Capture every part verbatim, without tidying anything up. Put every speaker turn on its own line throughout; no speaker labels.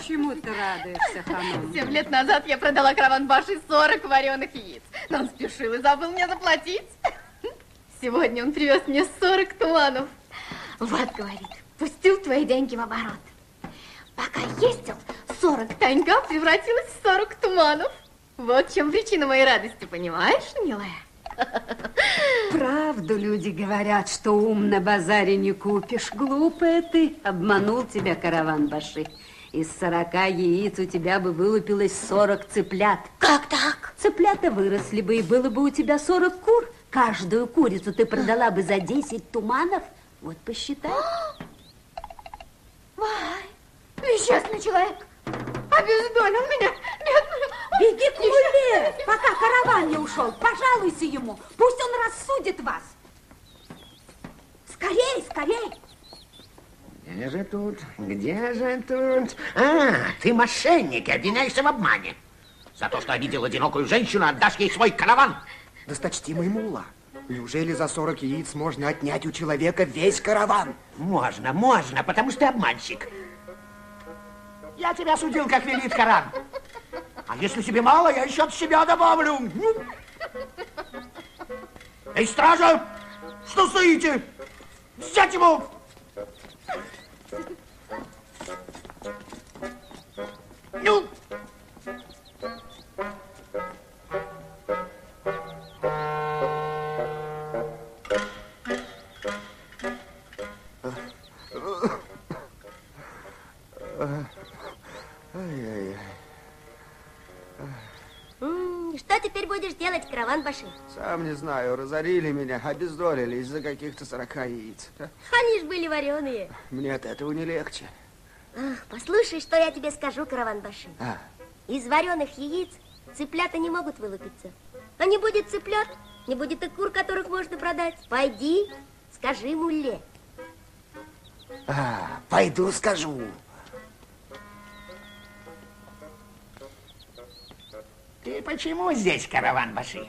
Чему ты радуешься, Хамон?
Семь лет назад я продала Караван-Баши сорок вареных яиц. Но он спешил и забыл мне заплатить. Сегодня он привез мне сорок туманов. Вот, говорит, пустил твои деньги в оборот. Пока ездил, сорок таньга превратилось в сорок туманов. Вот в чем причина моей радости, понимаешь, милая?
Правду люди говорят, что ум на базаре не купишь. Глупая ты, обманул тебя Караван-Баши. Из сорока яиц у тебя бы вылупилось сорок цыплят.
Как так?
Цыплята выросли бы, и было бы у тебя сорок кур. Каждую курицу ты продала бы за десять туманов. Вот посчитай.
Вай, несчастный человек. Обездолил меня.
Беги к Муле, пока караван не ушел. Пожалуйся ему, пусть он рассудит вас. Скорей, скорей.
Где же тут? Где же тут? А, ты мошенник и обвиняешься в обмане. За то, что обидел одинокую женщину, отдашь ей свой караван.
Досточтимый мулла, неужели за сорок яиц можно отнять у человека весь караван?
Можно, можно, потому что ты обманщик. Я тебя судил, как велит Коран. А если тебе мало, я еще от себя добавлю. Эй, стража, что стоите? Взять его! Ну!
Что теперь будешь делать, Караван-Баши?
Сам не знаю, разорили меня, обездолили из-за каких-то сорока яиц.
Они ж были вареные.
Мне от этого не легче.
Ах, послушай, что я тебе скажу, Караван-Баши.
А.
Из вареных яиц цыплята не могут вылупиться. А не будет цыплят, не будет и кур, которых можно продать. Пойди, скажи Мулле.
А, пойду скажу.
Ты почему здесь, Караван-Баши?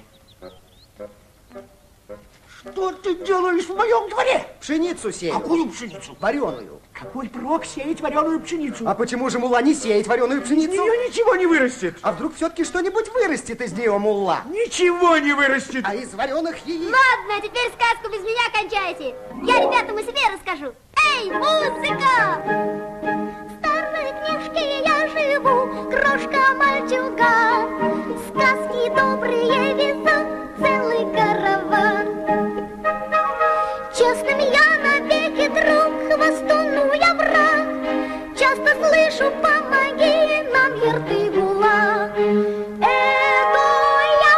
Что ты делаешь в моем дворе?
Пшеницу сею.
Какую пшеницу?
Вареную.
Какой прок сеять вареную пшеницу?
А почему же мулла не сеет вареную пшеницу?
Из нее ничего не вырастет.
А вдруг все-таки что-нибудь вырастет из нее, мулла?
Ничего не вырастет.
А из вареных яиц?
Ладно, теперь сказку без меня кончайте. Я ребятам и себе расскажу. Эй, музыка! В старой книжке я живу, крошка-мальчуган. Сказки добрые везут целый караван. Честным я навеки друг, хвостуну я враг. Часто слышу, помоги нам, Ерты-Була. Это я,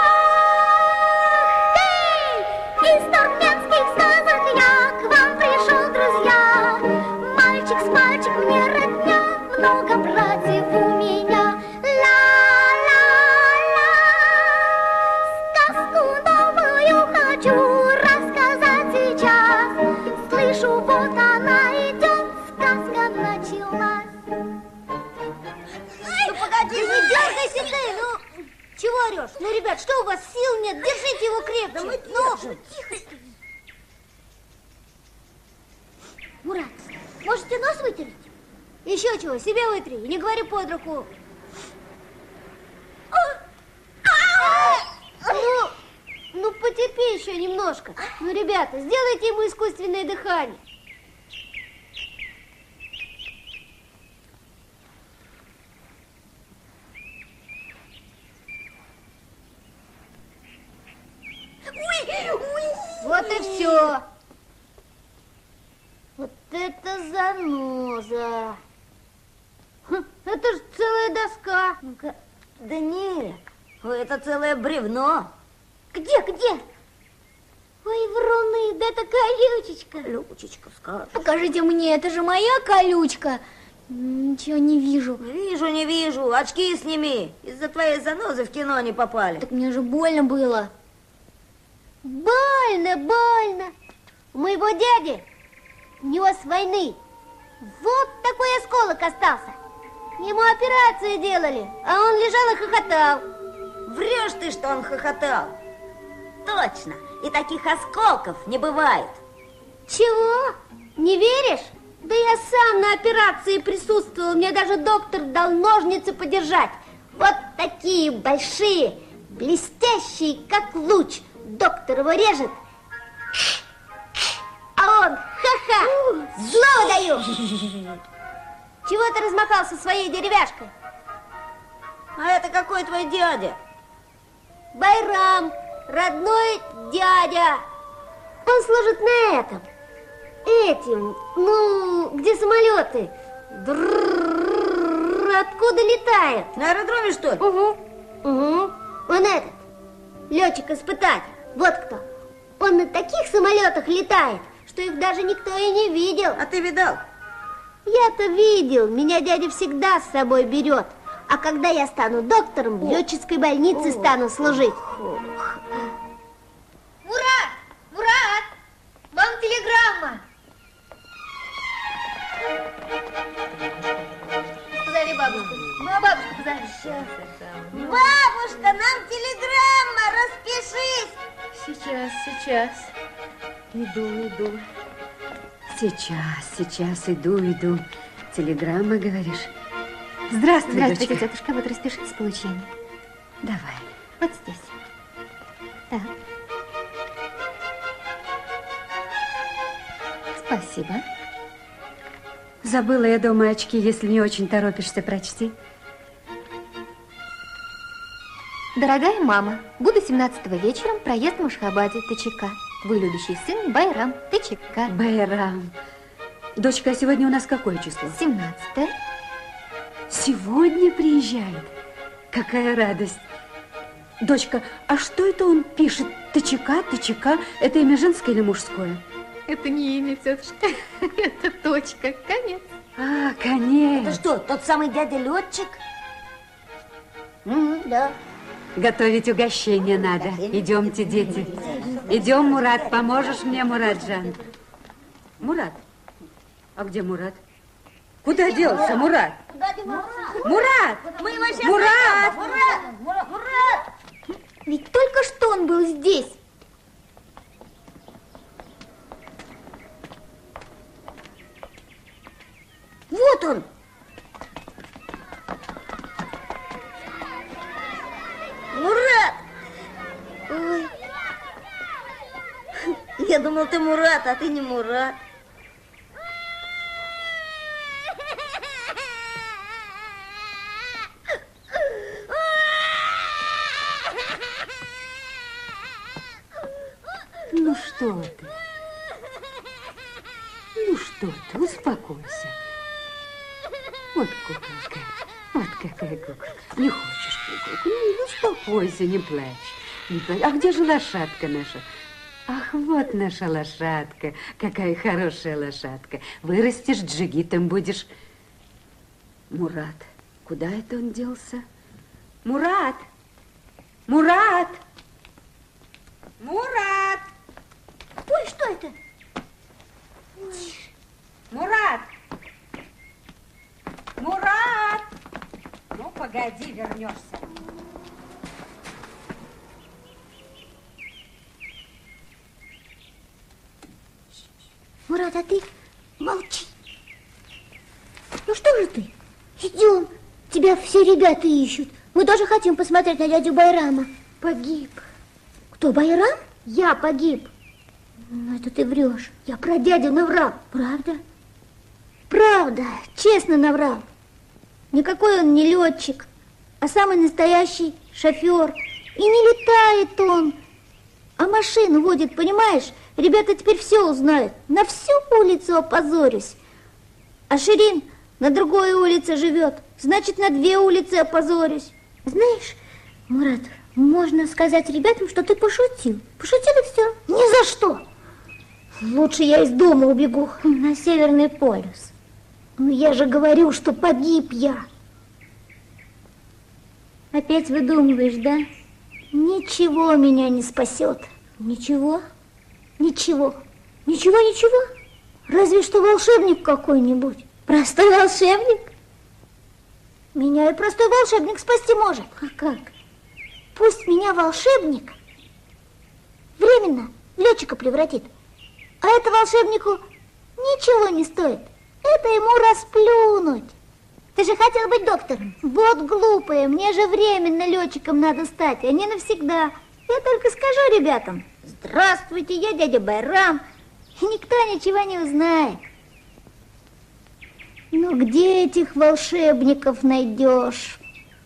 ты, из туркменских сказок я к вам пришел, друзья. Мальчик с мальчиком не родня, много братьев у меня. Ла-ла-ла, сказку новую хочу рассказать сейчас. Слышу, вот она идет, сказка началась. Ну, погоди, не дергайся ты, ну, чего орешь? Ну, ребят, что у вас, сил нет? Держите его крепче. Да мы держим. Ну, тихо. Мурат, можете нос вытереть? Еще чего, себе вытри, и не говори под руку. Ну, ну, потерпи еще немножко. Ну, ребята, сделайте ему искусственное дыхание. Вот и все. Вот это заноза. Хм, это же целая доска. Ну-ка. Да нет, это целое бревно. Где, где? Ой, вруны, да это колючечка. Колючечка, скажешь.
Покажите мне, это же моя колючка. Ничего не вижу.
Вижу, не вижу. Очки сними. Из-за твоей занозы в кино не попали.
Так мне же больно было.
Больно, больно. У моего дяди, у него с войны, вот такой осколок остался. Ему операцию делали, а он лежал и хохотал.
Врешь ты, что он хохотал. Точно, и таких осколков не бывает.
Чего? Не веришь? Да я сам на операции присутствовал, мне даже доктор дал ножницы подержать. Вот такие большие, блестящие, как луч. Доктор его режет, а он, ха-ха, зло даю. Чего ты размахался своей деревяшкой?
А это какой твой дядя?
Байрам, родной дядя. Он служит на этом. Этим, ну, где самолеты? Дррррррр, откуда летают?
На аэродроме, что ли?
Угу. Угу. Он этот, летчик-испытатель. Вот кто. Он на таких самолетах летает, что их даже никто и не видел.
А ты видал?
Я-то видел. Меня дядя всегда с собой берет. А когда я стану доктором, в летческой больнице стану служить.
Мурат! Мурат! Вам телеграмма! Позови бабушку. Ну, а бабушку позови. Сейчас.
Бабушка, нам телеграмма, распишись.
Сейчас, сейчас.
Иду, иду. Сейчас, сейчас, иду, иду. Телеграмма, говоришь? Здравствуй,
Здравствуйте,
дочка.
тетушка. Вот распишись в получении.
Давай.
Вот здесь. Так. Спасибо.
Забыла я дома очки, если не очень торопишься, прочти.
Дорогая мама, буду семнадцатого вечером проезд в Ашхабаде, ТЧК. Твой любящий сын Байрам, ТЧК.
Байрам. Дочка, а сегодня у нас какое число?
семнадцатое.
Сегодня приезжает. Какая радость. Дочка, а что это он пишет? ТЧК, ТЧК. Это имя женское или мужское?
Это не имя, тетушка. Это точка. Конец.
А, конец.
Это что, тот самый дядя-летчик?
Угу, да.
Готовить угощение надо. Идемте, дети. Идем, Мурат. Поможешь мне, Мураджан? Мурат? А где Мурат? Куда делся Мурат? Мурат!
Мы его сейчас
Мурат!
Мурат! Мурат! Мурат!
Ведь только что он был здесь.
Вот он!
Мурат! Ой. Я думал, ты Мурат, а ты не Мурат.
Ну что ты? Ну что ты, успокойся. Вот куколка, вот какая куколка. Не хочешь куколку? Ну, успокойся, не плачь, не плачь. А где же лошадка наша? Ах, вот наша лошадка. Какая хорошая лошадка. Вырастешь, джигитом будешь. Мурат, куда это он делся? Мурат! Мурат! Мурат!
Ой, что это?
Мурат! Мурат! Ну, погоди, вернешься.
Мурат, а ты молчи. Ну что же ты? Идем. Тебя все ребята ищут. Мы тоже хотим посмотреть на дядю Байрама. Погиб. Кто, Байрам? Я погиб. Ну, это ты врешь. Я про дядю наврал. Правда? Правда. Честно наврал. Никакой он не летчик, а самый настоящий шофер. И не летает он, а машину водит, понимаешь? Ребята теперь все узнают. На всю улицу опозорюсь. А Ширин на другой улице живет. Значит, на две улицы опозорюсь. Знаешь, Мурат, можно сказать ребятам, что ты пошутил. Пошутил и все. Ни за что. Лучше я из дома убегу на Северный полюс. Но я же говорю, что погиб я. Опять выдумываешь, да? Ничего меня не спасет. Ничего? Ничего. Ничего, ничего. Разве что волшебник какой-нибудь. Простой волшебник. Меня и простой волшебник спасти может. А как? Пусть меня волшебник временно в летчика превратит. А это волшебнику ничего не стоит.
Это ему расплюнуть. Ты же хотел быть доктором. Вот глупые, мне же временно летчиком надо стать, а не навсегда. Я только скажу ребятам: здравствуйте, я дядя Байрам, и никто ничего не узнает. Ну где этих волшебников найдешь?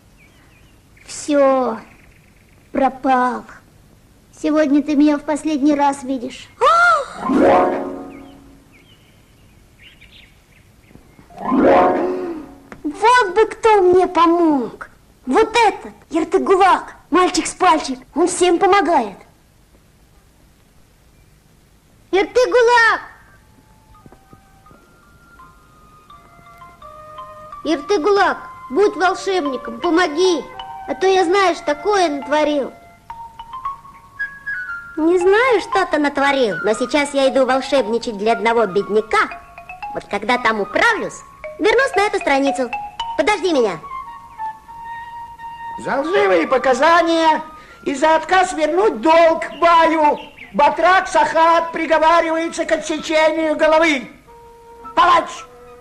Все, пропал. Сегодня ты меня в последний раз видишь. Вот бы кто мне помог. Вот этот, Ертыгулак, мальчик с пальчик, он всем помогает. Ертыгулак! Ертыгулак, будь волшебником, помоги, а то я, знаешь, такое натворил.
Не знаю, что ты натворил, но сейчас я иду волшебничать для одного бедняка. Вот когда там управлюсь, вернусь на эту страницу. Подожди меня.
За лживые показания и за отказ вернуть долг Баю Батрак Сахат приговаривается к отсечению головы. Палач!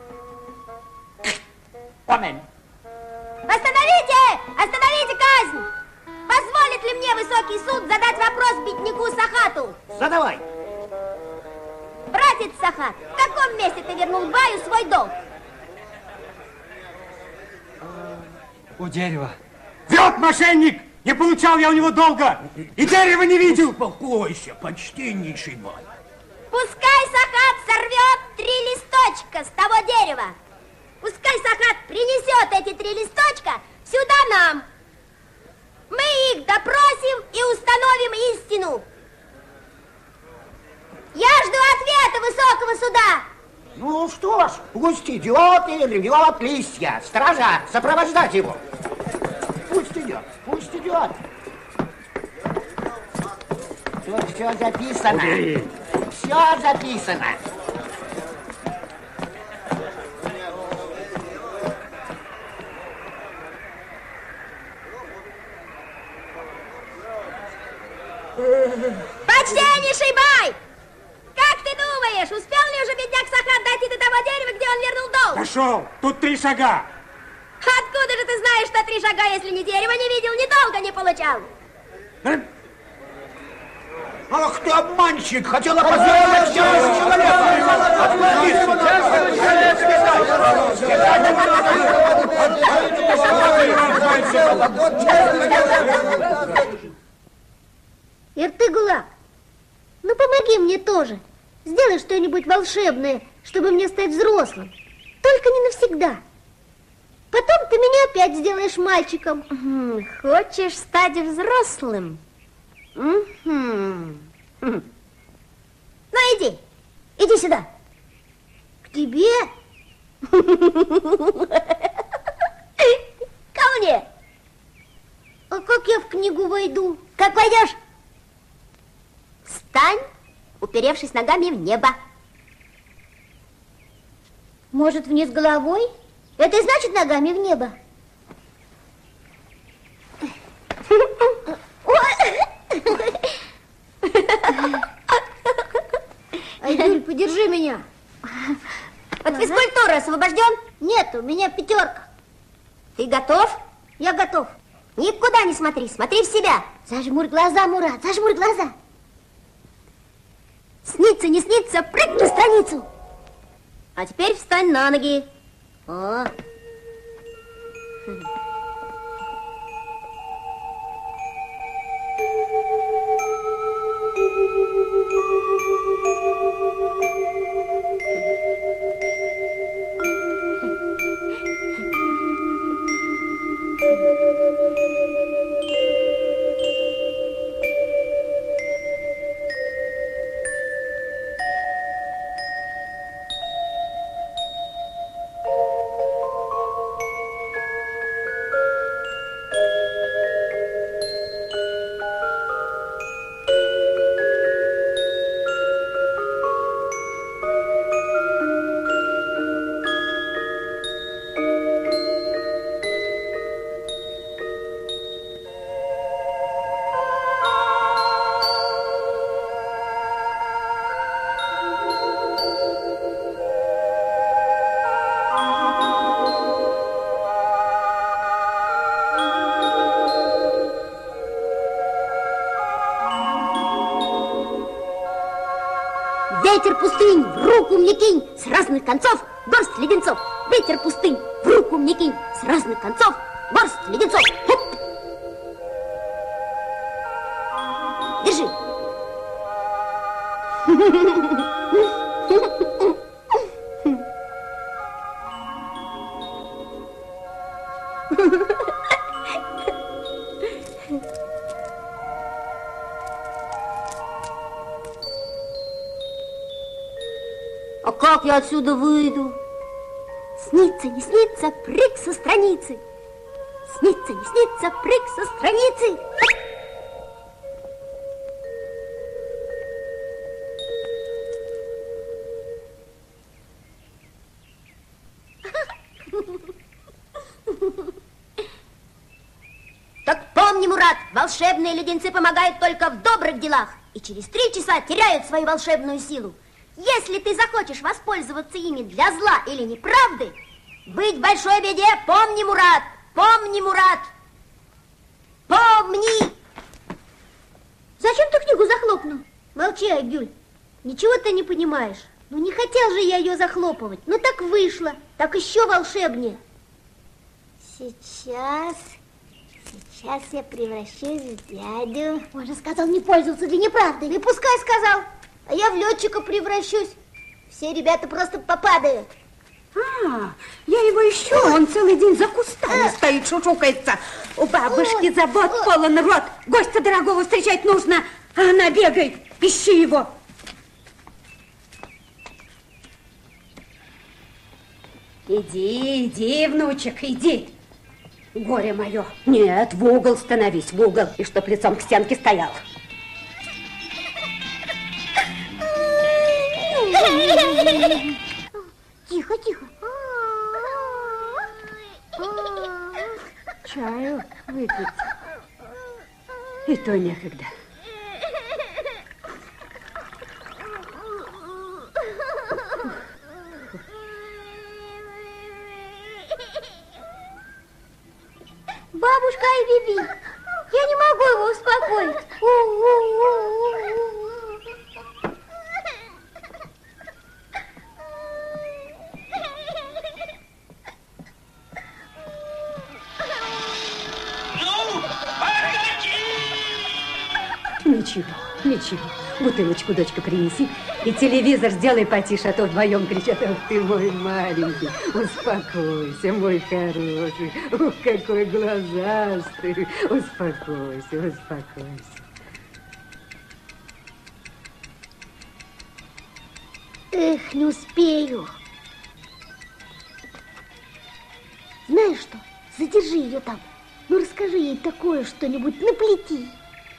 Аминь.
Остановите! Остановите казнь! Позволит ли мне высокий суд задать вопрос бедняку Сахату?
Задавай.
Братец Сахат, в каком месте ты вернул Баю свой долг?
У дерева.
Врет мошенник! Не получал я у него долга! И дерева не видел!
Успокойся, почтеннейший Бай.
Пускай Сахат сорвет три листочка с того дерева. Пускай Сахат принесет эти три листочка сюда нам. Мы их допросим и установим истину. Я жду ответа высокого суда.
Ну что ж, пусть идет и рвет листья. Стража, сопровождать его. Пусть идет, пусть идет. Все, все записано.
Убери.
Все записано.
Почтеннейший Бай! Как ты думаешь, успел ли уже бедняк Сахат дойти до того дерева, где он вернул долг?
Пошел! Тут три шага!
Откуда же ты знаешь, что три шага, если ни дерева не видел, ни долга не получал?
Ах ты обманщик! Хотела позволить
Ертыгулак, ну помоги мне тоже. Сделай что-нибудь волшебное, чтобы мне стать взрослым. Только не навсегда. Потом ты меня опять сделаешь мальчиком.
Хочешь стать взрослым? Ну иди, иди сюда.
К тебе?
Ко мне.
А как я в книгу войду?
Как пойдешь? Встань, уперевшись ногами в небо.
Может, вниз головой? Это и значит ногами в небо. Айдуль, подержи меня.
От физкультуры освобожден?
Нет, у меня пятерка.
Ты готов?
Я готов.
Никуда не смотри, смотри в себя.
Зажмурь глаза, Мурат, зажмурь глаза.
Снится, не снится, прыгни на страницу. А теперь встань на ноги. О.
Ветер пустынь, в руку мне кинь, с разных концов горсть леденцов. Ветер пустынь, в руку мне кинь, с разных концов горсть леденцов. Хоп! Держи. А как я отсюда выйду? Снится, не снится, прыг со страницы. Снится, не снится, прыг со страницы. Так помни, Мурат, волшебные леденцы помогают только в добрых делах и через три часа теряют свою волшебную силу. Если ты захочешь воспользоваться ими для зла или неправды, быть в большой беде, помни, Мурат, помни, Мурат, помни. Зачем ты книгу захлопнул? Молчи, Айгуль, ничего ты не понимаешь. Ну не хотел же я ее захлопывать, ну так вышло, так еще волшебнее. Сейчас, сейчас я превращусь в дядю. Он же сказал не пользоваться для неправды. И пускай сказал. А я в летчика превращусь. Все ребята просто попадают.
А, я его ищу, он целый день за кустами стоит, шушукается. У бабушки забот полон рот. Гостя дорогого встречать нужно, а она бегает. Ищи его. Иди, иди, внучек, иди. Горе мое. Нет, в угол становись, в угол. И чтоб лицом к стенке стоял.
Тихо, тихо.
Чаю выпить. И то некогда.
Бабушка Айбиби, я не могу его успокоить.
Ничего, ничего. Бутылочку, дочка, принеси. И телевизор сделай потише, а то вдвоем кричат: ах ты мой маленький, успокойся, мой хороший, ух, какой глазастый, успокойся, успокойся.
Эх, не успею. Знаешь что, задержи ее там. Ну, расскажи ей такое что-нибудь, наплети.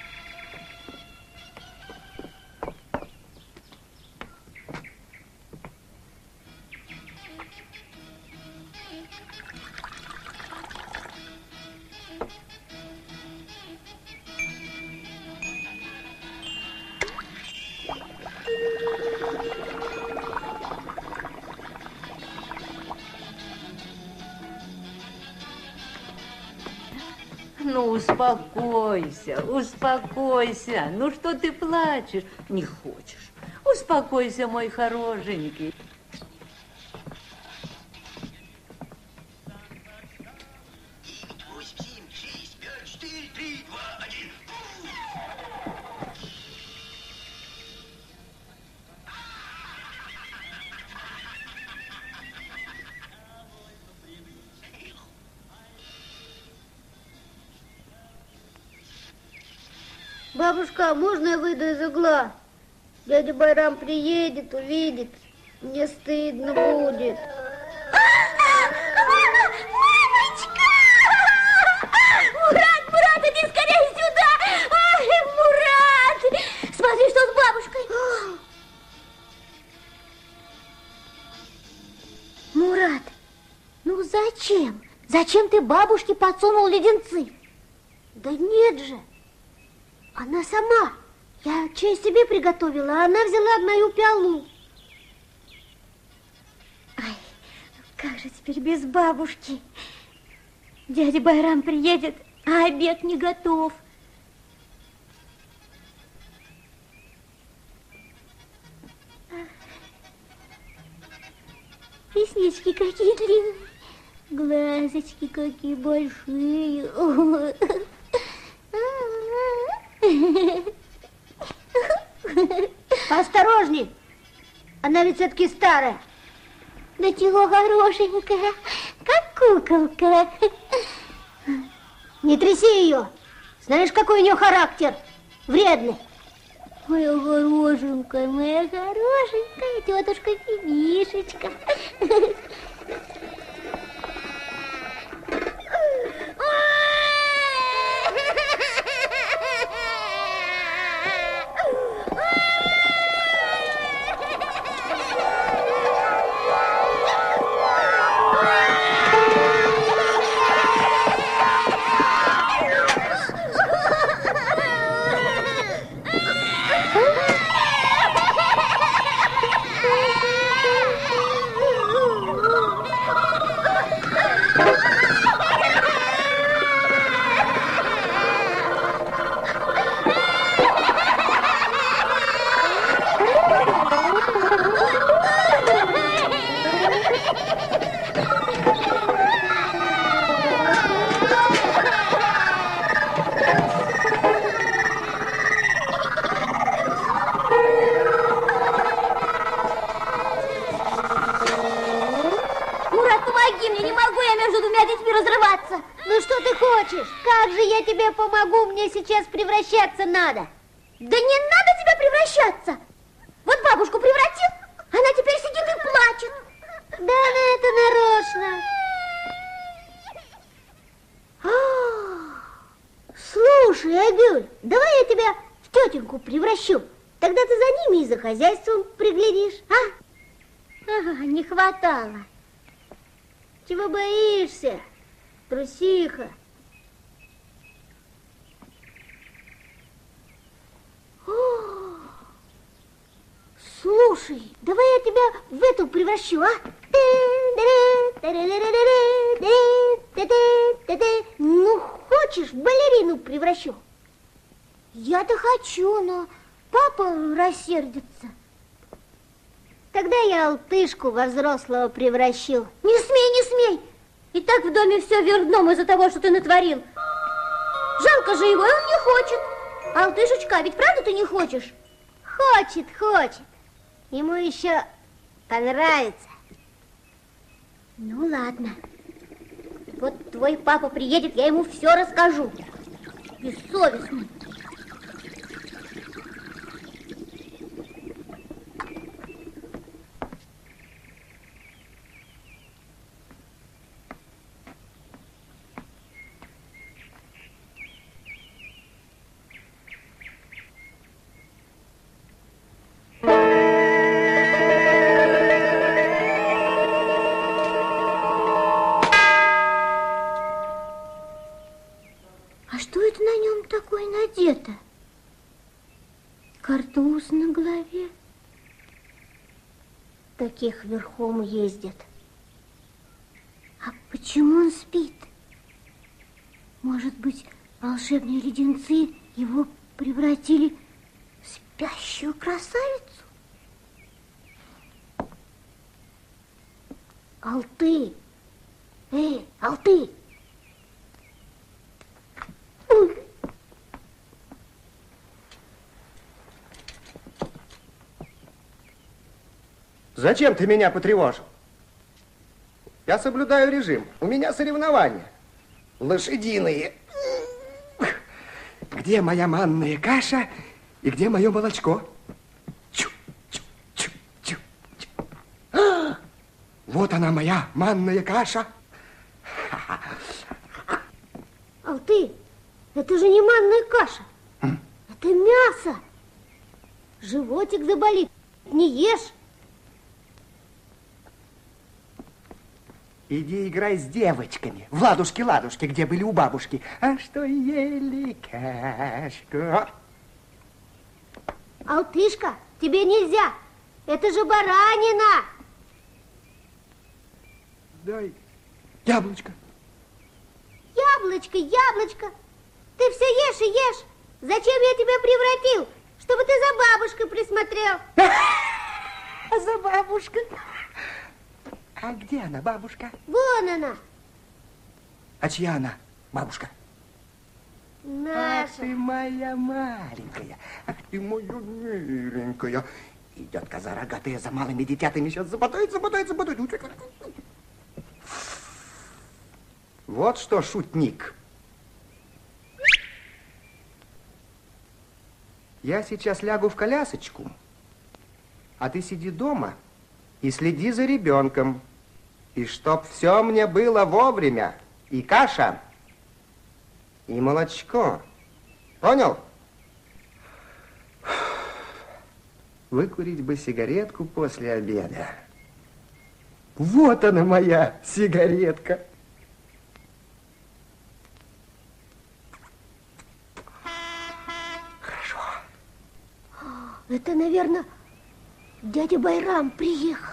Ну, успокойся, успокойся. Ну, что ты плачешь? Не хочешь. Успокойся, мой хорошенький.
Бабушка, можно я выйду из угла? Дядя Байрам приедет, увидит. Мне стыдно будет. Мамочка! Мурат, Мурат, иди скорее сюда! Ай, Мурат! Смотри, что с бабушкой. Мурат, ну зачем? Зачем ты бабушке подсунул леденцы? Да нет же. Она сама. Я чай себе приготовила, а она взяла мою пиалу. Ай, как же теперь без бабушки? Дядя Байрам приедет, а обед не готов. Ах. какие длинные. Глазочки какие большие.
Осторожней, она ведь все-таки старая.
Да чего хорошенькая, как куколка.
Не тряси ее. Знаешь, какой у нее характер? Вредный.
Моя хорошенькая, моя хорошенькая тетушка Финишечка.
Ну что ты хочешь? Как же я тебе помогу? Мне сейчас превращаться надо.
Да не надо тебе превращаться. Вот бабушку превратил, она теперь сидит и плачет.
Да она это нарочно. А, слушай, Айгуль, давай я тебя в тетеньку превращу. Тогда ты за ними и за хозяйством приглядишь, а?
Ага, не хватало.
Чего боишься, трусиха? О, слушай, давай я тебя в эту превращу, а? Ну, хочешь, в балерину превращу?
Я-то хочу, но папа рассердится.
Тогда я Алтышку во взрослого превращу.
Не смей, не смей! И так в доме все вверх дном из-за того, что ты натворил. Жалко же его, и он не хочет. Алтышечка, ведь правда ты не хочешь?
Хочет, хочет. Ему еще понравится.
Ну, ладно. Вот твой папа приедет, я ему все расскажу. Бессовестный. Надето. Картуз на голове.
Таких верхом ездят.
А почему он спит? Может быть, волшебные леденцы его превратили в спящую красавицу?
Алты! Эй, Алты!
Зачем ты меня потревожил? Я соблюдаю режим. У меня соревнования. Лошадиные. Где моя манная каша и где мое молочко? Чу, чу, чу, чу, чу. А! Вот она, моя манная каша.
Алты, это же не манная каша. М? Это мясо. Животик заболит. Не ешь.
Иди играй с девочками в ладушки-ладушки, где были у бабушки. А что ели кашку?
Алтышка, тебе нельзя. Это же баранина.
Дай яблочко.
Яблочко, яблочко. Ты все ешь и ешь. Зачем я тебя превратил? Чтобы ты за бабушкой присмотрел.
А за бабушкой? А где она, бабушка?
Вон она.
А чья она, бабушка?
Наша.
Ах ты моя маленькая, ах ты моя миленькая. Идет коза рогатая за малыми детятами, сейчас заботает, заботает, заботает. Вот что, шутник. Я сейчас лягу в колясочку, а ты сиди дома и следи за ребенком. И чтоб все мне было вовремя. И каша, и молочко. Понял? Выкурить бы сигаретку после обеда. Вот она, моя сигаретка. Хорошо.
Это, наверное, дядя Байрам приехал.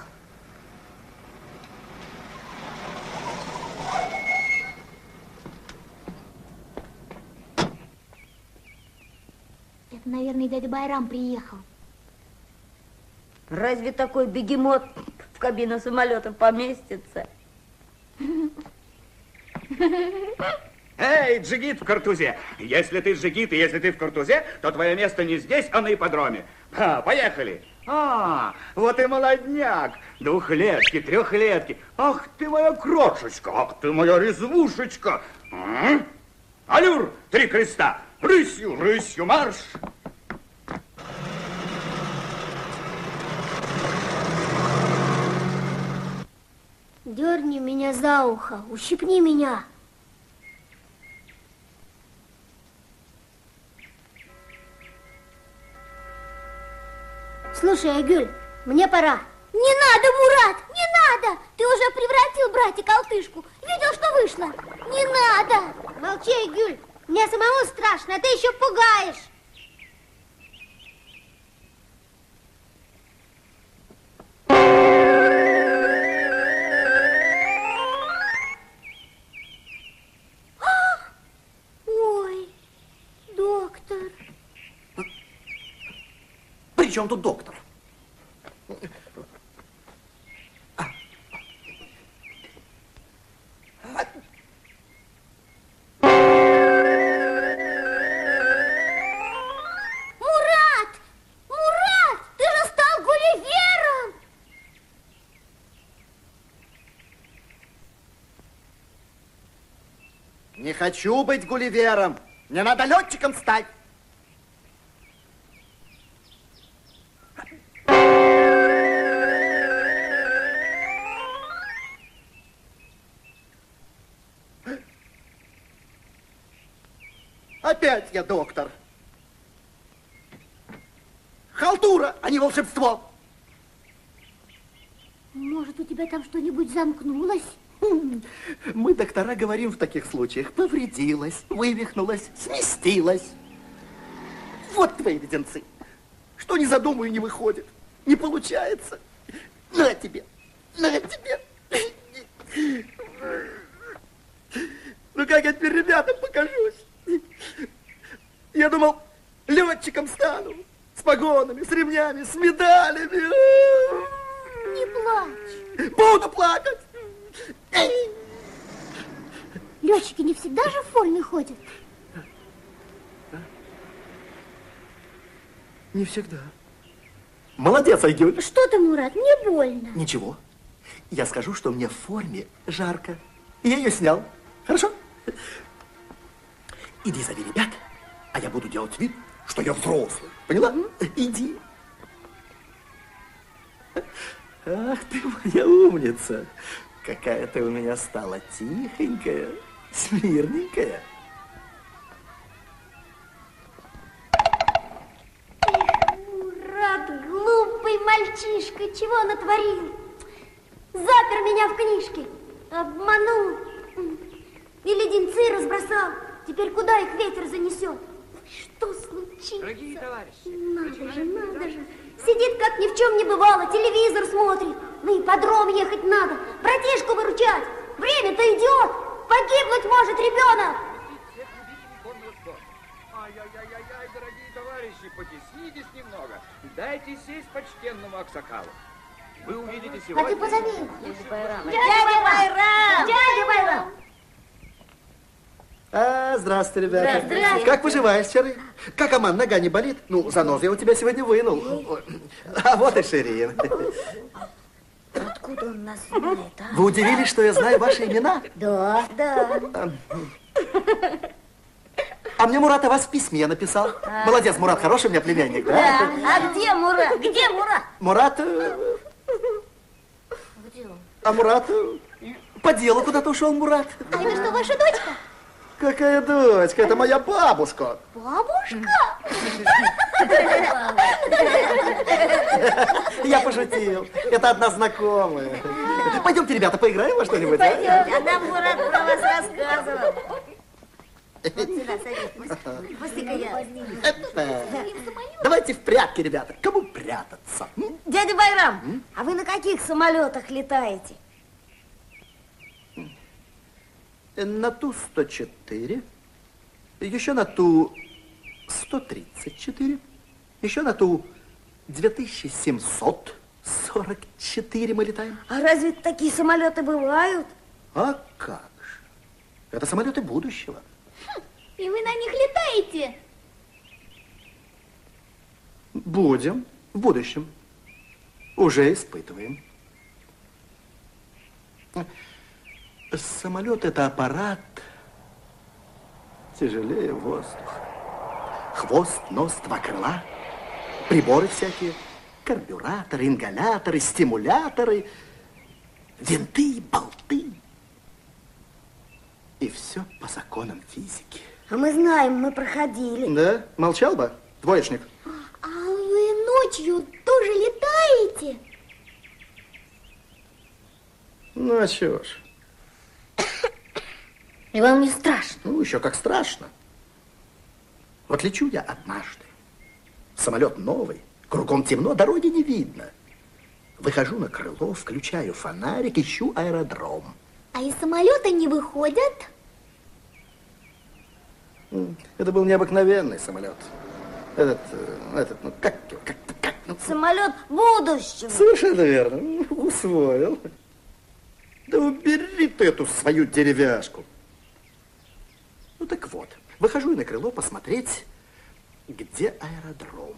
Это, наверное, дядя Байрам приехал.
Разве такой бегемот в кабину самолета поместится?
Эй, джигит в картузе! Если ты джигит и если ты в картузе, то твое место не здесь, а на ипподроме. А, поехали! А, вот и молодняк! Двухлетки, трехлетки. Ах ты моя крошечка, ах ты моя резвушечка! А? Аллюр, три креста! Рысью, рысью, марш!
Дерни меня за ухо, ущипни меня. Слушай, Айгуль, мне пора. Не надо, Мурат, не надо! Ты уже превратил братика-алтышку. Видел, что вышло? Не надо! Молчи, Айгуль, мне самому страшно, а ты еще пугаешь. Ой, доктор.
При чем тут доктор?
Мурат! Мурат! Ты же стал Гулливером!
Не хочу быть Гулливером. Мне надо летчиком стать. Опять я доктор. Халтура, а не волшебство.
Может, у тебя там что-нибудь замкнулось?
Мы, доктора, говорим в таких случаях. Повредилась, вывихнулась, сместилась. Вот твои леденцы. Что не задумаю, не выходит. Не получается. На тебе, на тебе. Ну как я теперь ребятам покажусь? Я думал, летчиком стану. С погонами, с ремнями, с медалями.
Не плачь.
Буду плакать.
Летчики не всегда же в форме ходят?
Не всегда. Молодец, Айгуль.
Что ты, Мурат, мне больно.
Ничего. Я скажу, что мне в форме жарко. Я ее снял. Хорошо? Иди зови ребят, а я буду делать вид, что я взрослый. Поняла? Иди. Ах ты моя умница. Какая ты у меня стала тихонькая, смирненькая.
Мурат, глупый мальчишка, чего натворил? Запер меня в книжке, обманул. И леденцы разбросал. Теперь куда их ветер занесет? Что случилось?
Дорогие товарищи.
Надо же, надо же. Сидит, как ни в чем не бывало, телевизор смотрит. На ипподром ехать надо, братишку выручать. Время-то идет. Погибнуть может ребенок.
Ай-яй-яй-яй, дорогие товарищи, потеснитесь немного. Дайте сесть почтенному аксакалу.
вы увидите
А ты
сегодня...
позови.
Дядя Байрам!
Дядя Байрам! Дядя Байрам!
А, здравствуйте, ребята.
Здравствуйте.
Как поживаешь, Чары? Как, Аман, нога не болит? Ну, занозу я у тебя сегодня вынул. А вот и Ширин.
Откуда он нас знает, а?
Вы удивились, что я знаю ваши имена?
Да, да.
А мне Мурат о вас в письме написал. Молодец, Мурат, хороший у меня племянник, да?
Да. А где Мурат? Где Мурат?
Мурат... э,
Где он?
А Мурат... э, По делу куда-то ушел Мурат.
А это что, ваша дочка?
Какая дочка? Это моя бабушка.
Бабушка?
Я пошутил. Это одна знакомая. Пойдемте, ребята, поиграем во что-нибудь, а?
А нам Мурат про вас рассказывал. Вот сюда садись. Пусти-ка я.
Давайте в прятки, ребята. Кому прятаться? М?
Дядя Байрам, а вы на каких самолетах летаете?
На Ту сто четыре, еще на Ту сто тридцать четыре, еще на Ту две тысячи семьсот сорок четыре мы летаем.
А разве такие самолеты бывают?
А как же? Это самолеты будущего.
И вы на них летаете?
Будем в будущем. Уже испытываем. Самолет – это аппарат тяжелее воздуха. Хвост, нос, два крыла, приборы всякие, карбюраторы, ингаляторы, стимуляторы, винты и болты. И все по законам физики.
А мы знаем, мы проходили.
Да? Молчал бы, двоечник?
А вы ночью тоже летаете?
Ну, а чего ж?
И вам не страшно?
Ну, еще как страшно. Вот лечу я однажды. Самолет новый, кругом темно, дороги не видно. Выхожу на крыло, включаю фонарик, ищу аэродром.
А из самолета не выходят?
Это был необыкновенный самолет. Этот, э, этот, ну, как, как, как, ну...
Самолет будущего.
Совершенно верно. Усвоил. Да убери ты эту свою деревяшку. Ну так вот, выхожу на крыло посмотреть, где аэродром.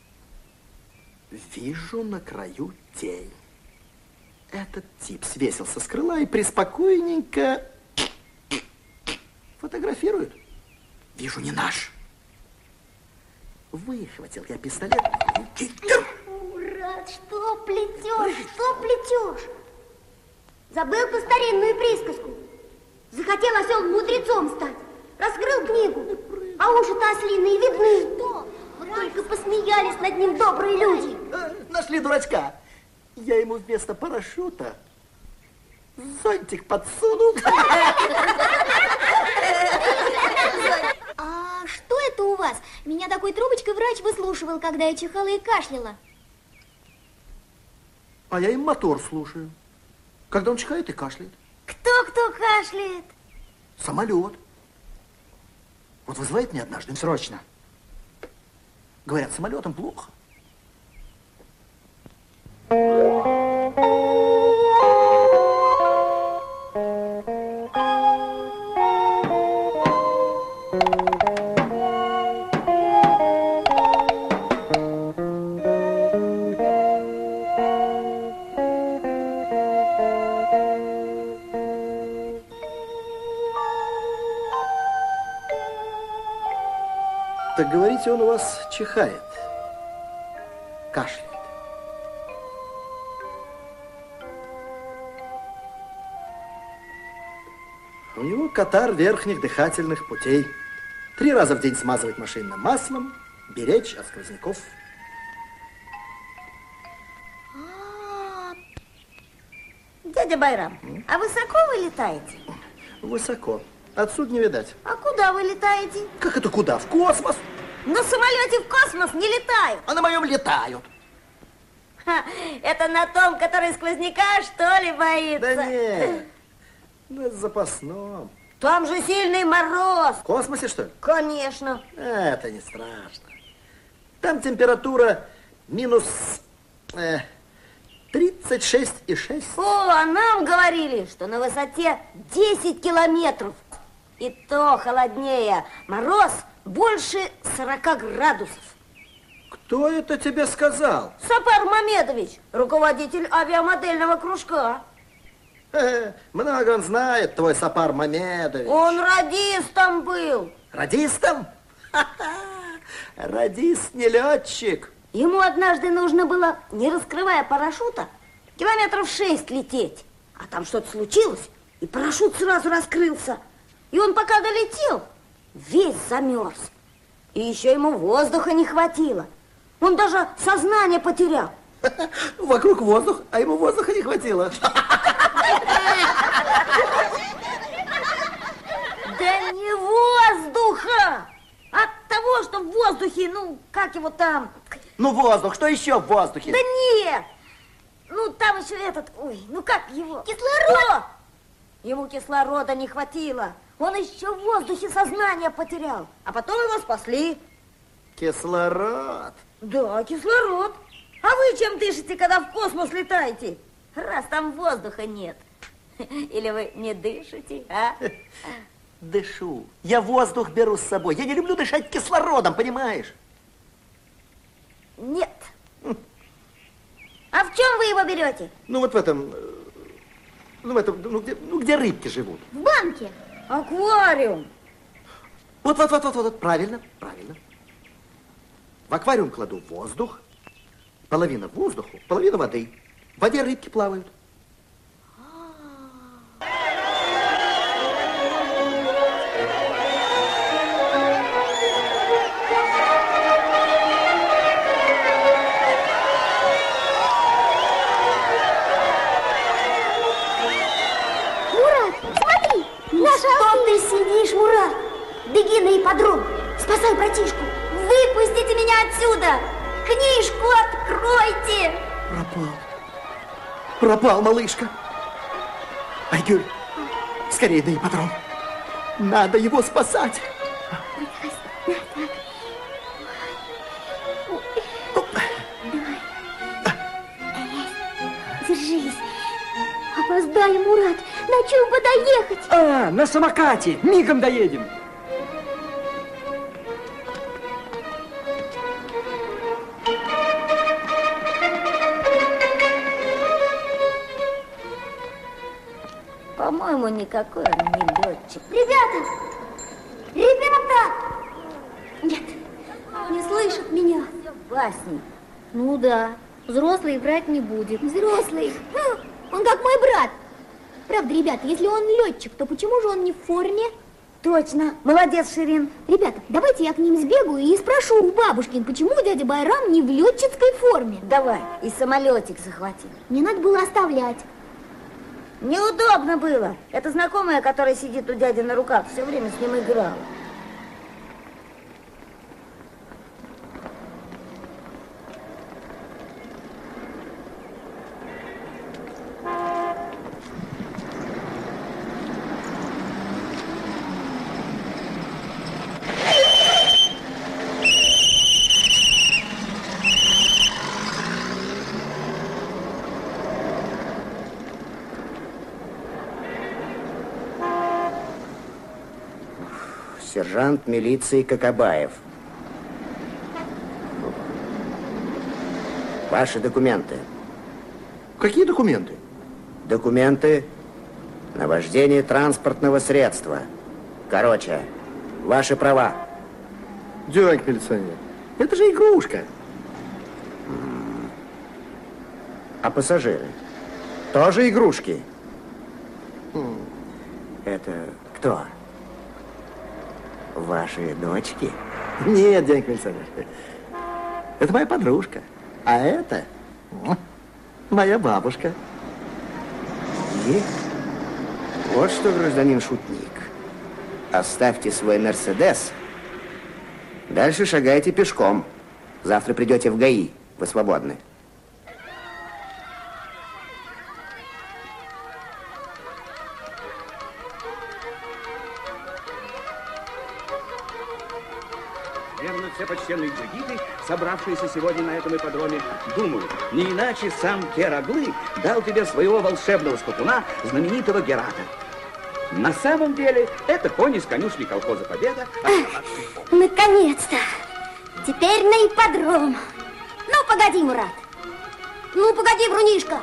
Вижу на краю тень. Этот тип свесился с крыла и преспокойненько фотографирует. Вижу, не наш. Выхватил я пистолет.
Мурат, что плетешь, что плетешь? Забыл по старинную присказку. Захотел осел мудрецом стать. Раскрыл книгу, а уши-то ослиные видны. Что? Только посмеялись над ним добрые люди.
Нашли дурачка. Я ему вместо парашюта зонтик подсунул.
А что это у вас? Меня такой трубочкой врач выслушивал, когда я чихала и кашляла.
А я им мотор слушаю. Когда он чихает и кашляет.
Кто-кто кашляет?
Самолет. Вот вызывает меня однажды. Срочно. Говорят, самолетом плохо. Так говорите, он у вас чихает, кашляет. У него катар верхних дыхательных путей. Три раза в день смазывать машинным маслом, беречь от сквозняков.
Дядя Байрам, а высоко вы летаете?
Высоко. Отсюда не видать.
А куда вы летаете?
Как это куда? В космос?
На самолете в космос не летают.
А на моем летают.
Ха, это на том, который сквозняка, что ли, боится?
Да нет, на запасном.
Там же сильный мороз.
В космосе, что ли?
Конечно.
Это не страшно. Там температура минус... Э, тридцать шесть и шесть.
О, а нам говорили, что на высоте десять километров. И то холоднее. Мороз больше сорока градусов.
Кто это тебе сказал?
Сапар Мамедович, руководитель авиамодельного кружка.
Э, много он знает, твой Сапар Мамедович.
Он радистом был.
Радистом? Ха-ха. Радист не летчик.
Ему однажды нужно было, не раскрывая парашюта, километров шесть лететь. А там что-то случилось, и парашют сразу раскрылся. И он пока долетел, весь замерз. И еще ему воздуха не хватило. Он даже сознание потерял.
Вокруг воздух, а ему воздуха не хватило.
Да не воздуха! От того, что в воздухе, ну, как его там...
Ну, воздух, что еще в воздухе?
Да нет! Ну, там еще этот, ой, ну как его? Кислород! О! Ему кислорода не хватило. Он еще в воздухе сознание потерял. А потом его спасли.
Кислород?
Да, кислород. А вы чем дышите, когда в космос летаете? Раз там воздуха нет. Или вы не дышите, а?
Дышу. Я воздух беру с собой. Я не люблю дышать кислородом, понимаешь?
Нет. А в чем вы его берете?
Ну, вот в этом... Ну, в этом, ну, где, ну, где рыбки живут.
В банке. Аквариум.
Вот, вот, вот, вот, вот, правильно, правильно. В аквариум кладу воздух. Половина воздуху, половина воды. В воде рыбки плавают.
Что ты сидишь, Мурат? Беги на ипподром, спасай братишку. Выпустите меня отсюда. Книжку откройте.
Пропал. Пропал, малышка. Айгуль, скорее на ипподром. Надо его спасать.
Держись. Опоздаем, Мурат. На чем бы доехать?
А, на самокате. Мигом доедем.
По-моему, никакой он не летчик.
Ребята! Ребята! Нет, не слышат меня.
Басни.
Ну да, взрослый врать не будет. Взрослый? Хм, он как мой брат. Правда, ребята, если он летчик, то почему же он не в форме?
Точно. Молодец, Ширин.
Ребята, давайте я к ним сбегаю и спрошу у бабушкин, почему дядя Байрам не в летческой форме.
Давай, и самолетик захвати.
Не надо было оставлять.
Неудобно было. Это знакомая, которая сидит у дяди на руках, все время с ним играла.
Сержант милиции Кокобаев. Ваши документы.
Какие документы?
Документы на вождение транспортного средства. Короче, ваши права.
Дядь милиционер, это же игрушка.
А пассажиры? Тоже игрушки? Это кто? Ваши дочки?
Нет, дядь милиционер. Это моя подружка. А это моя бабушка.
И? Вот что, гражданин шутник. Оставьте свой Мерседес. Дальше шагайте пешком. Завтра придете в ГАИ. Вы свободны.
Наверное, все почтенные джигиты, собравшиеся сегодня на этом ипподроме, думают, не иначе сам Кераглы дал тебе своего волшебного скакуна, знаменитого Герата. На самом деле, это конь из конюшни колхоза «Победа».
Наконец-то! Теперь на ипподром. Ну, погоди, Мурат. Ну, погоди, Брунишка.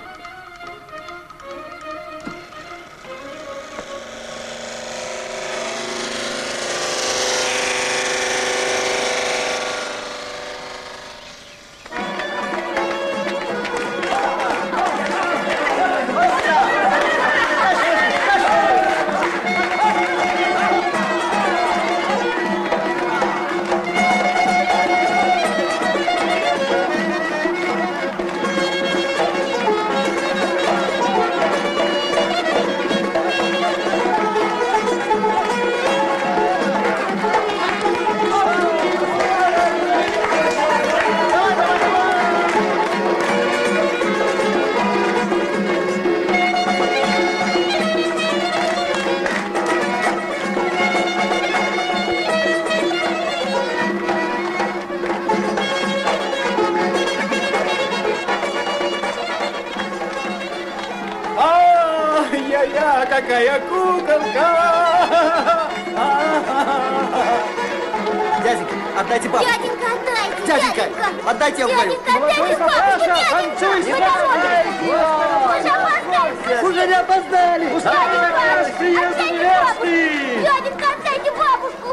Ай-яй-яй, какая куколка!
Дяденька, отдайте бабушку.
Дяденька, отдайте!
Дяденька, отдайте я вдвоем.
Дяденька, отдайте бабушку!
Танцуй,
Дяденька,
уже не опоздали!
Дяденька,
Приезд невесты!
Дяденька, отдайте бабушку!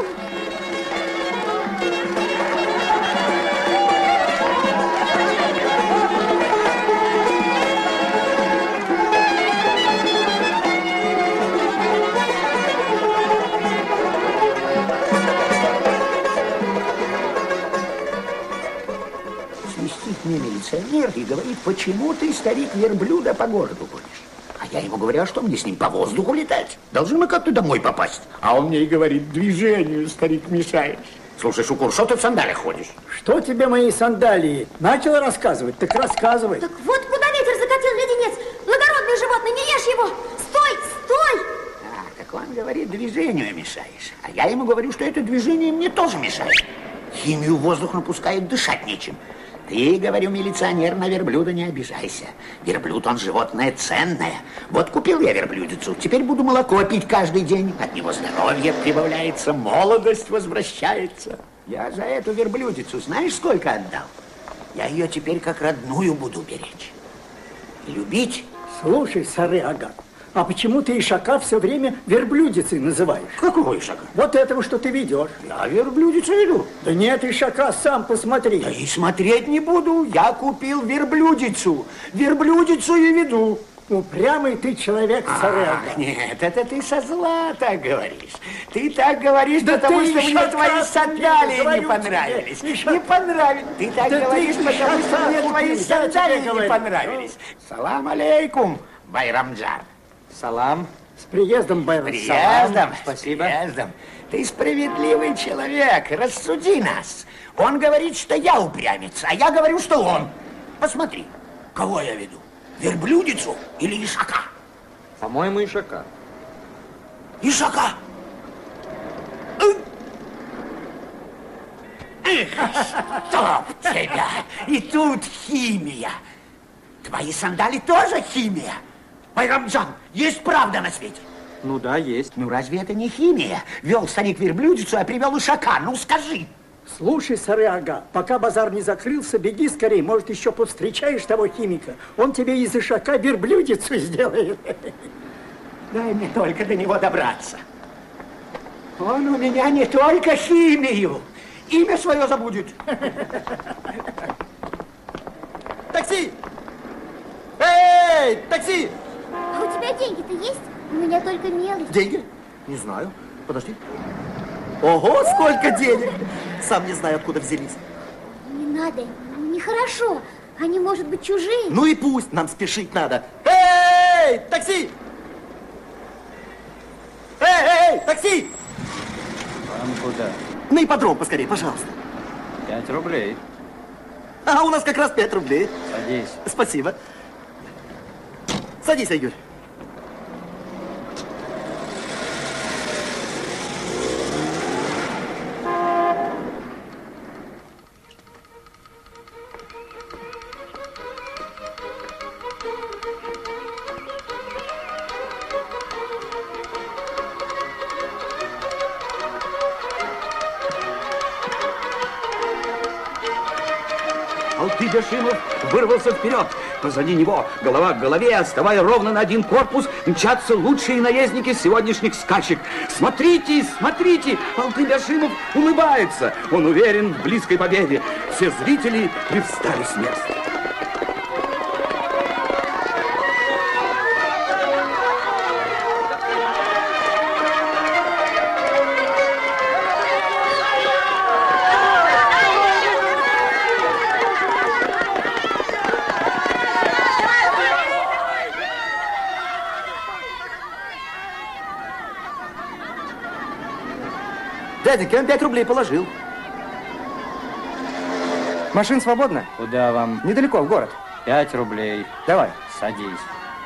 Свистит мне милиционер и говорит, почему ты, старик, верблюда по городу гонишь? А я ему говорю, а что мне с ним по воздуху летать? Должны мы как-то домой попасть. А он мне и говорит, движению, старик, мешаешь. Слушай, Шукур, что ты в сандалиях ходишь?
Что тебе мои сандалии? Начал рассказывать, так рассказывай.
Так вот куда ветер закатил леденец. Благородное животное, не ешь его. Стой, стой!
А, так он говорит, движению мешаешь. А я ему говорю, что это движение мне тоже мешает. Химию в воздух напускает, дышать нечем. Ты, говорю, милиционер, на верблюда не обижайся. Верблюд, он животное ценное. Вот купил я верблюдицу, теперь буду молоко пить каждый день. От него здоровье прибавляется, молодость возвращается. Я за эту верблюдицу знаешь, сколько отдал? Я ее теперь как родную буду беречь. И любить.
Слушай, Сары-ага, а почему ты Ишака все время верблюдицей называешь?
Какого Ишака?
Вот этого, что ты ведешь.
Я верблюдицу веду.
Да нет, Ишака, сам посмотри.
Да и смотреть не буду. Я купил верблюдицу. Верблюдицу и веду.
Упрямый ты человек, Сары-ага.
Ах, нет, это ты со зла так говоришь. Ты так говоришь,
да
потому
ты
что мне твои сандалии не
тебе,
понравились.
Ишак...
Не понравились. Ты так
да
говоришь,
ты
потому что мне
купил,
твои сандалии не
говорю.
понравились. Салам алейкум, Байрамджан.
Салам.
С приездом, Байрам.
С приездом.
Спасибо.
С приездом. Ты справедливый человек, рассуди нас. Он говорит, что я упрямец, а я говорю, что он. Посмотри, кого я веду, верблюдицу или Ишака?
По-моему, Ишака.
Ишака? Эх, чтоб тебя! И тут химия. Твои сандали тоже химия? Байрамджан, есть правда на свете?
Ну да, есть.
Ну разве это не химия? Вел старик верблюдицу, а привел Ишака. Ну скажи.
Слушай, Сары-ага, пока базар не закрылся, беги скорее, может, еще повстречаешь того химика. Он тебе из Ишака верблюдицу сделает.
Дай мне только до него добраться. Он у меня не только химию, имя свое забудет.
Такси! Эй, такси!
А у тебя деньги-то есть? У меня только мелочь.
Деньги? Не знаю. Подожди. Ого, сколько денег! Сам не знаю, откуда взялись.
Не надо, нехорошо. Они, может быть, чужие.
Ну и пусть, нам спешить надо. Эй, такси! Эй, эй, эй, такси!
Вам куда?
На ипподром поскорее, пожалуйста.
Пять рублей.
А у нас как раз пять рублей.
Садись.
Спасибо. Садись, Айгуль.
Бешимов вырвался вперед. Позади него, голова к голове, оставая ровно на один корпус, мчатся лучшие наездники сегодняшних скачек. Смотрите, смотрите, Бешимов улыбается. Он уверен в близкой победе. Все зрители привстали с мест.
Дяденька, он пять рублей положил.
Машин свободно?
Куда вам?
Недалеко, в город.
Пять рублей.
Давай.
Садись.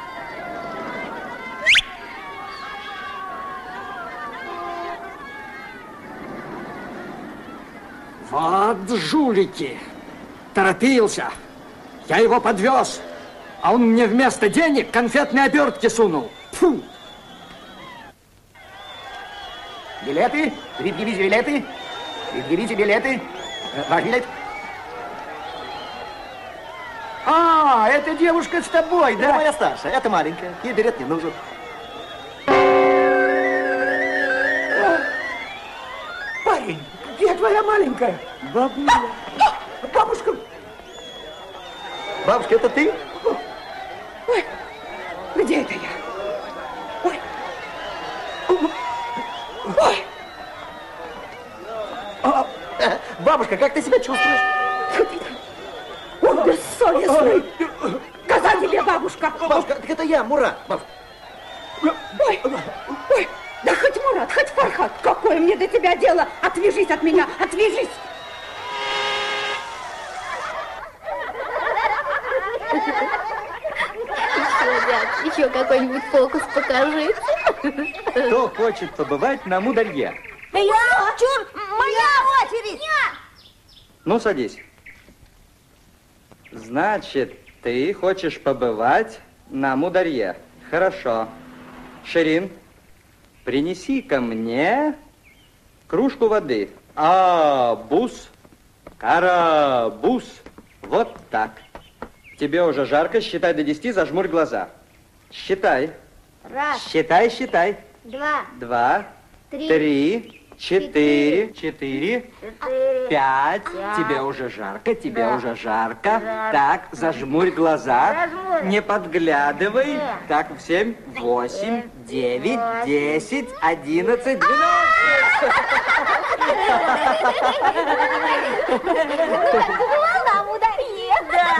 Вот жулики. Торопился. Я его подвез. А он мне вместо денег конфетные обертки сунул. Фу.
Билеты? Предъявите билеты. Предъявите билеты. Ваш билет. А, эта девушка с тобой, да? Это моя старшая, это маленькая. Ей билет не нужен.
Парень, где твоя маленькая? Бабуля. Бабушка.
Бабушка, это ты?
Ой, где это я? Ой. Ой.
А, бабушка, как ты себя чувствуешь?
Он бессовестный. Коза тебе, бабушка.
Бабушка, так это я, Мурат. Бабушка.
Ой, ой, да хоть Мурат, хоть Фархат, какое мне до тебя дело? Отвяжись от меня, отвяжись.
Еще какой-нибудь фокус покажи.
Кто хочет побывать на Мударье?
Я! Чур! Моя очередь!
Ну, садись. Значит, ты хочешь побывать на Мударье. Хорошо. Ширин, принеси ко мне кружку воды. Абус, карабус. Вот так. Тебе уже жарко, считай до десяти, зажмурь глаза. Считай.
Раз,
Считай, считай.
два,
Два,
три,
три, четыре, четыре,
четыре,
пять.
пять.
Тебе уже жарко, тебе
Да.
уже жарко.
Да.
Так, зажмурь глаза.
Зажмурь.
Не подглядывай.
Да.
Так, в семь, восемь, девять,
восемь.
десять, одиннадцать, двенадцать.
на Мударье.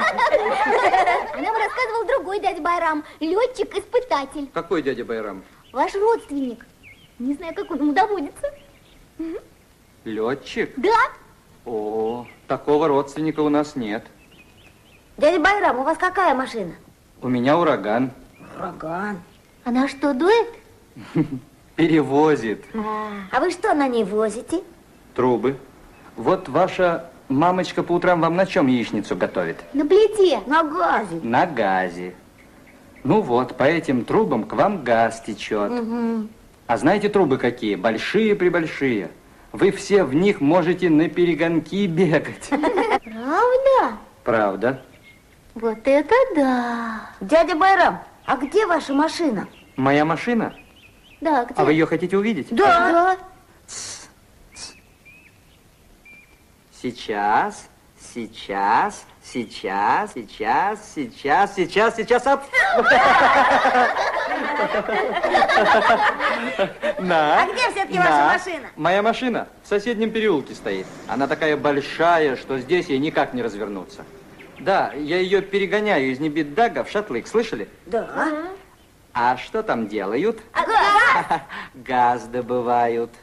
А нам рассказывал другой дядя Байрам, летчик-испытатель.
Какой дядя Байрам?
Ваш родственник. Не знаю, как он ему доводится.
Летчик?
Да?
О, такого родственника у нас нет.
Дядя Байрам, у вас какая машина?
У меня ураган.
Ураган.
Она что, дует?
Перевозит
А вы что на ней возите?
трубы. Вот ваша мамочка по утрам вам на чем яичницу готовит?
На плите.
На газе.
На газе. Ну вот, по этим трубам к вам газ течет.
Угу.
А знаете трубы какие? Большие-пребольшие. Вы все в них можете на перегонки бегать.
Правда?
Правда.
Вот это да.
Дядя Байрам, а где ваша машина?
Моя машина?
Да, где?
А вы ее хотите увидеть?
Да.
Да.
Сейчас, сейчас, сейчас, сейчас, сейчас, сейчас, сейчас. Оп. На.
А где все-таки
на.
ваша машина?
Моя машина в соседнем переулке стоит. Она такая большая, что здесь ей никак не развернуться. Да, я ее перегоняю из Небит-Дага в Шатлык, слышали?
Да.
А что там делают?
А газ?
Газ добывают.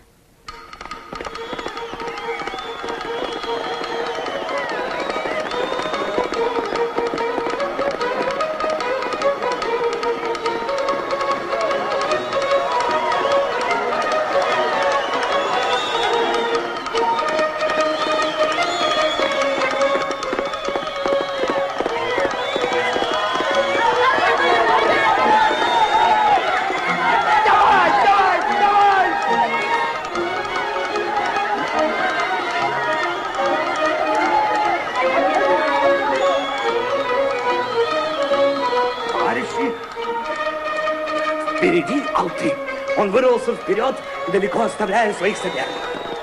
Впереди Алты. Он вырвался вперед, далеко оставляя своих соперников.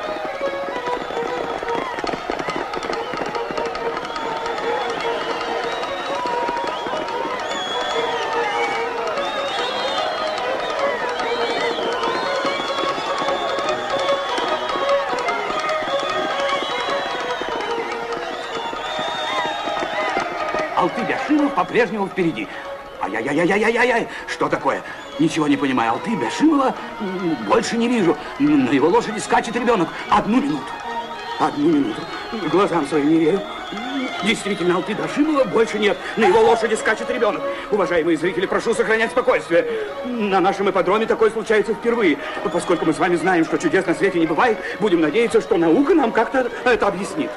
Алты Бяшимов по-прежнему впереди. Ай-яй-яй-яй-яй-яй! Что такое? Ничего не понимаю. Алты Бяшимова больше не вижу. На его лошади скачет ребенок. Одну минуту. Одну минуту. Глазам своим не верю. Действительно, Алты Бяшимова больше нет. На его лошади скачет ребенок. Уважаемые зрители, прошу сохранять спокойствие. На нашем ипподроме такое случается впервые. Поскольку мы с вами знаем, что чудес на свете не бывает, будем надеяться, что наука нам как-то это объяснит.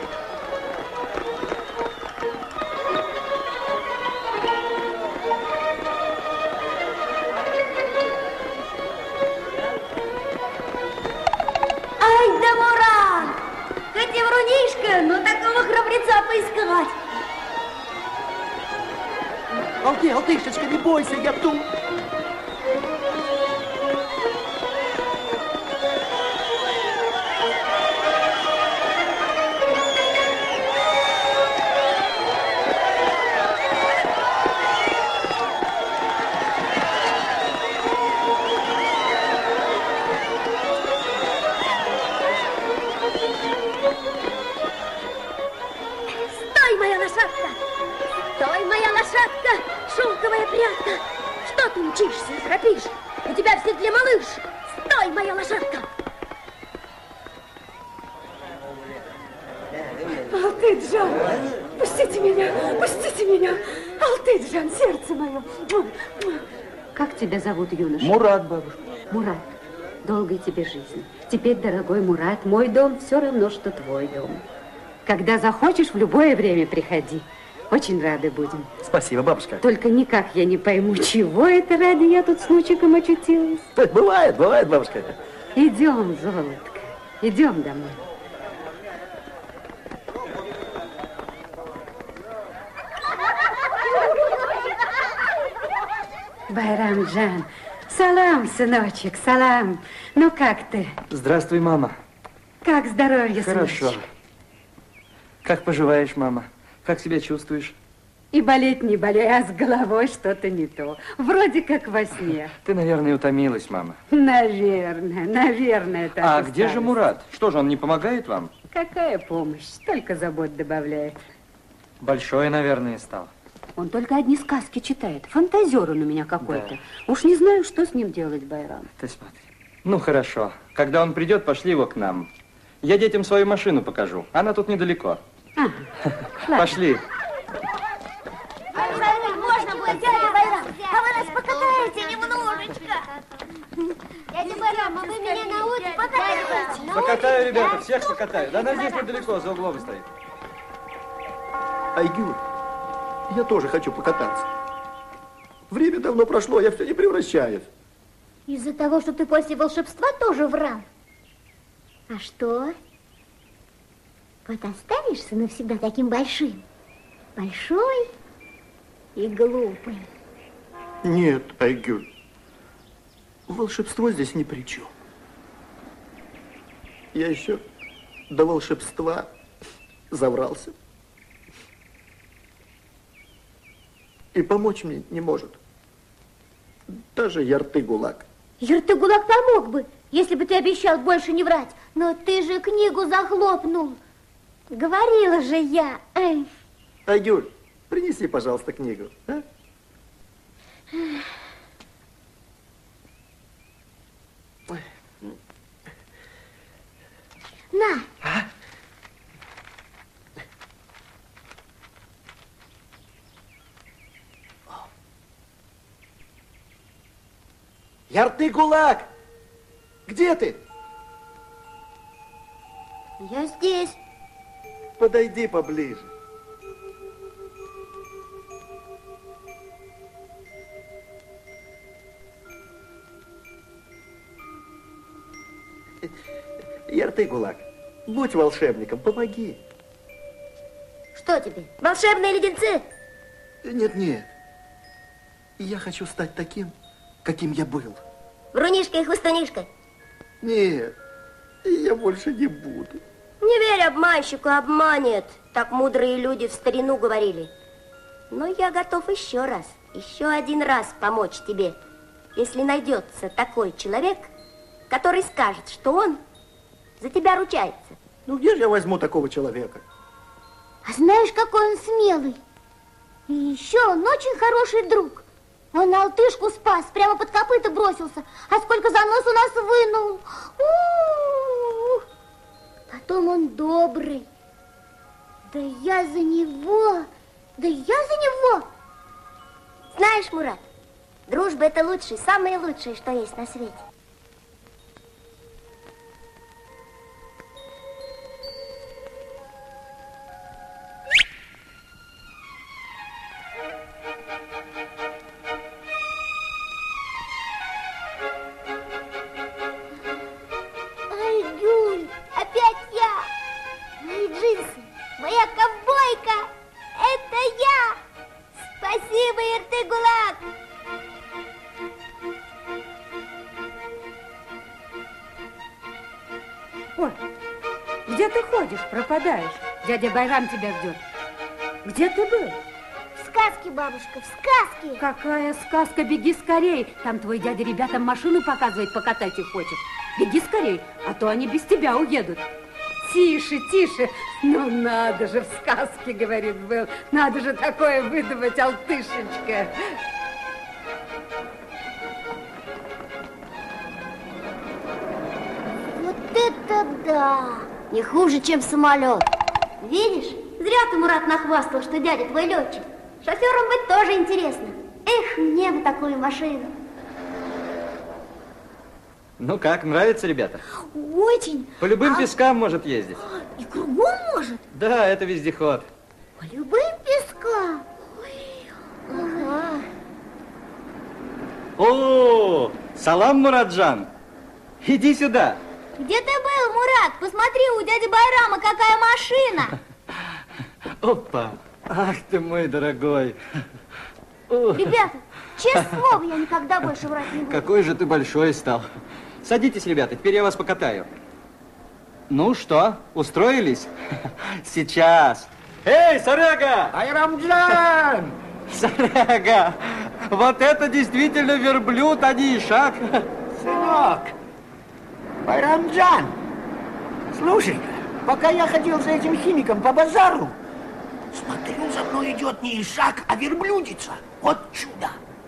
Поискать.
Алты, Алтышечка, не бойся, я тут.
Шелковая прядка! Что ты мчишься и храпишь? У тебя в седле малыш! Стой, моя лошадка!
Алтыджан, пустите меня, пустите меня! Алтыджан, сердце мое! Как тебя зовут, юноша?
Мурат, бабушка.
Мурат, долгой тебе жизни. Теперь, дорогой Мурат, мой дом все равно, что твой дом. Когда захочешь, в любое время приходи. Очень рады будем.
Спасибо, бабушка.
Только никак я не пойму, чего это ради я тут с внучиком очутилась.
Бывает, бывает, бабушка.
Идем, золотко, идем домой. Байрамджан, салам, сыночек, салам. Ну как ты?
Здравствуй, мама.
Как здоровье,
Хорошо.
сыночек?
Как поживаешь, мама? Как себя чувствуешь?
И болеть не болею, а с головой что-то не то. Вроде как во сне.
Ты, наверное, утомилась, мама.
Наверное, наверное, так.
А
и
где же
старость.
Мурат? Что же, он не помогает вам?
Какая помощь? Столько забот добавляет.
Большой, наверное, стал.
Он только одни сказки читает. Фантазер он у меня какой-то.
Да.
Уж не знаю, что с ним делать, Байрам.
Ты смотри. Ну, хорошо. Когда он придет, пошли его к нам. Я детям свою машину покажу. Она тут недалеко.
Ага.
Пошли.
Можно будет, дядя Байрам? А вы нас покатаете немножечко? Дядя Байрам, а вы меня научите покатать?
Покатаю, ребята, всех покатаю. Да она здесь недалеко, за углом стоит.
Айгюль, я тоже хочу покататься. Время давно прошло, я все не превращаюсь.
Из-за того, что ты после волшебства тоже врал? А что? Вот останешься навсегда таким большим? Большой и глупый.
Нет, Айгюль, волшебство здесь ни при чем. Я еще до волшебства заврался. И помочь мне не может. Даже Ярты-Гулак.
Ярты-Гулак помог бы, если бы ты обещал больше не врать. Но ты же книгу захлопнул. Говорила же я. Эй.
Айгюль, принеси, пожалуйста, книгу. А?
На.
А? Ярты-Гулак! Где ты?
Я здесь.
Подойди поближе. Ярты-Гулак, будь волшебником, помоги.
Что тебе, волшебные леденцы?
Нет, нет. Я хочу стать таким, каким я был.
Врунишка и хвостунишка.
Нет, я больше не буду.
Не верь обманщику, обманет. Так мудрые люди в старину говорили. Но я готов еще раз, еще один раз помочь тебе, если найдется такой человек, который скажет, что он за тебя ручается.
Ну, где же я возьму такого человека?
А знаешь, какой он смелый? И еще он очень хороший друг. Он алтышку спас, прямо под копыта бросился. А сколько за нос у нас вынул. У-у-у. Потом он добрый. Да я за него, да я за него.
Знаешь, Мурат, дружба — это лучшее, самое лучшее, что есть на свете.
Моя ковбойка, это я! Спасибо, Иртыгулак!
Ой, где ты ходишь, пропадаешь? Дядя Байрам тебя ждет. Где ты был?
В сказке, бабушка, в сказке.
Какая сказка? Беги скорей. Там твой дядя ребятам машину показывает, покатать их хочет. Беги скорей, а то они без тебя уедут. Тише, тише. Ну, надо же, в сказке, говорит, был. Надо же такое выдумать, алтышечка.
Вот это да!
Не хуже, чем самолет. Видишь, зря ты, Мурат, нахвастал, что дядя твой летчик. Шофером быть тоже интересно. Эх, мне бы такую машину.
Ну как, нравится, ребята?
Очень.
По любым
а...
пескам может ездить.
И кругом может?
Да, это вездеход.
По любым пескам? Ой, ага.
О, салам, Мураджан. Иди сюда.
Где ты был, Мурат? Посмотри, у дяди Байрама какая машина.
Опа. Ах ты мой дорогой.
Ребята, честное слово, я никогда больше врать не буду.
Какой же ты большой стал. Садитесь, ребята, теперь я вас покатаю. Ну что, устроились? Сейчас. Эй, Сарага!
Байрамджан!
Сарага! Вот это действительно верблюд, а не ишак.
Сынок! Байрамджан! Слушай, пока я ходил за этим химиком по базару, смотрю, за мной идет не ишак, а верблюдица. Вот чудо!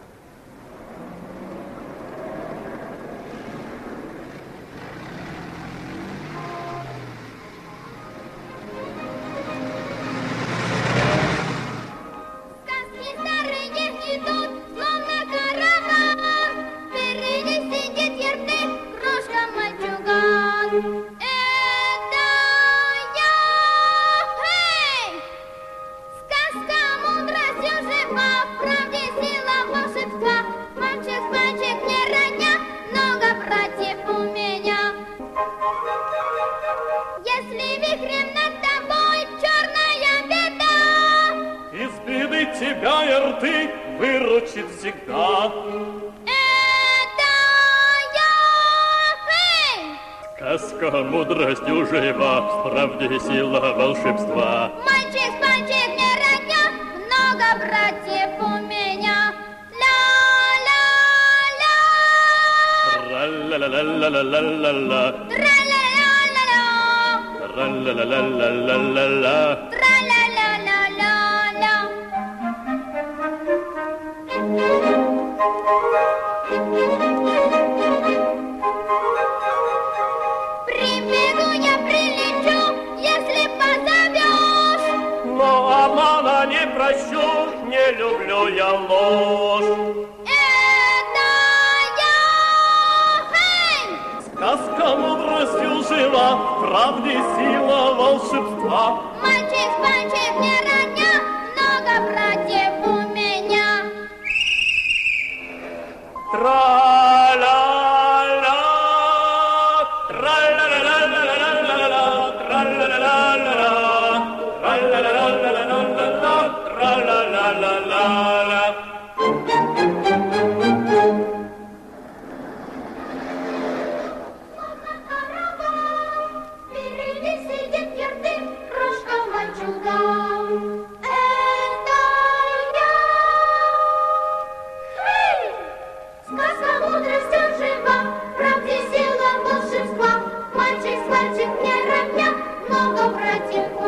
Тебя и рты выручит всегда.
Это я! Эй!
Сказка мудростью жива, в правде сила волшебства.
Мальчик, мальчик, не родня, много братьев у меня. Ла-ла-ла!
Тра-ла-ла-ла-ла-ла-ла-ла.
Тра-ла-ла-ла-ла.
Тра-ла-ла-ла-ла-ла-ла.
Прибегу я, прилечу, если позовешь.
Но обмана не прощу, не люблю я ложь.
Это я! Эй!
Сказка мудростью жива, в правде сила волшебства.
Мальчик, мальчик, не родня, много братьев у меня.
Тра-ла-ла, тра-ла-ла-ла-ла-ла-ла-ла, тра-ла-ла-ла-ла-ла, тра-ла-ла-ла-ла-ла-ла, тра-ла-ла-ла-ла-ла.
много братьев